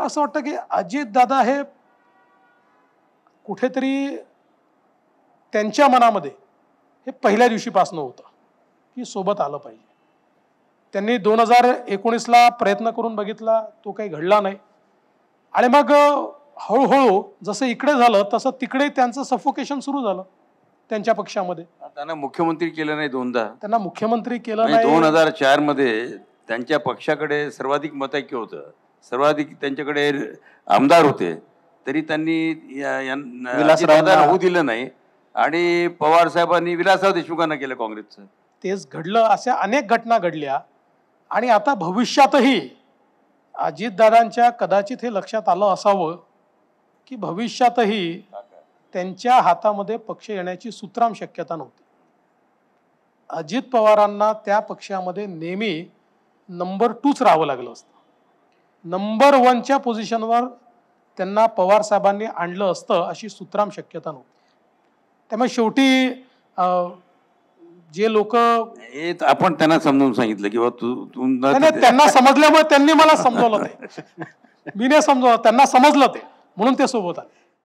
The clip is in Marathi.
असं वाटतं की अजितदादा हे कुठेतरी त्यांच्या मनामध्ये हे पहिल्या दिवशीपासून होतं की सोबत आलं पाहिजे. त्यांनी 2019ला प्रयत्न करून बघितला, तो काही घडला नाही. आणि मग हळूहळू जसं इकडे झालं तसं तिकडे त्यांचं सफोकेशन सुरू झालं त्यांच्या पक्षामध्ये. त्यांना मुख्यमंत्री केलं नाही दोनदा. त्यांना मुख्यमंत्री केलं नाही. 2004 मध्ये त्यांच्या पक्षाकडे सर्वाधिक मतांक होतं, सर्वाधिक त्यांच्याकडे आमदार होते, तरी त्यांनी विलासरावांना होऊ दिलं नाही. आणि पवार साहेबांनी विलासराव देशमुखांना केलं काँग्रेसचं. तेच घडलं. अशा अनेक घटना घडल्या. आणि आता भविष्यातही अजितदादांच्या कदाचित हे लक्षात आलं असावं की भविष्यातही त्यांच्या हातामध्ये पक्ष येण्याची सुतराम शक्यता नव्हती. अजित पवारांना त्या पक्षामध्ये नेहमी नंबर 2च राहावं लागलं असतं. नंबर 1च्या पोझिशनवर त्यांना पवार साहेबांनी आणलं असतं अशी सुतराम शक्यता नव्हती. त्यामुळे शेवटी जे लोक आपण त्यांना समजावून सांगितलं की त्यांना समजल्यामुळे त्यांनी मला समजवलं ते. मी नाही समजवलं, त्यांना समजलं ते, म्हणून ते सोबत आले.